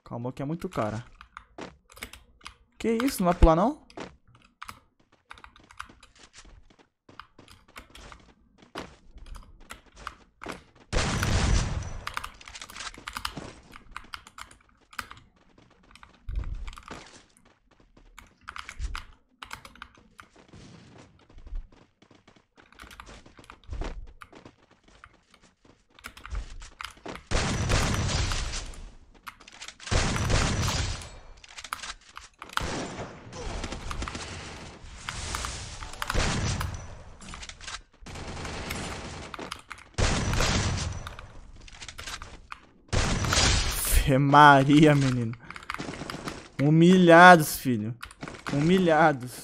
Calma que é muito cara. Que isso? Não vai pular não? Ave Maria, menino. Humilhados, filho. Humilhados.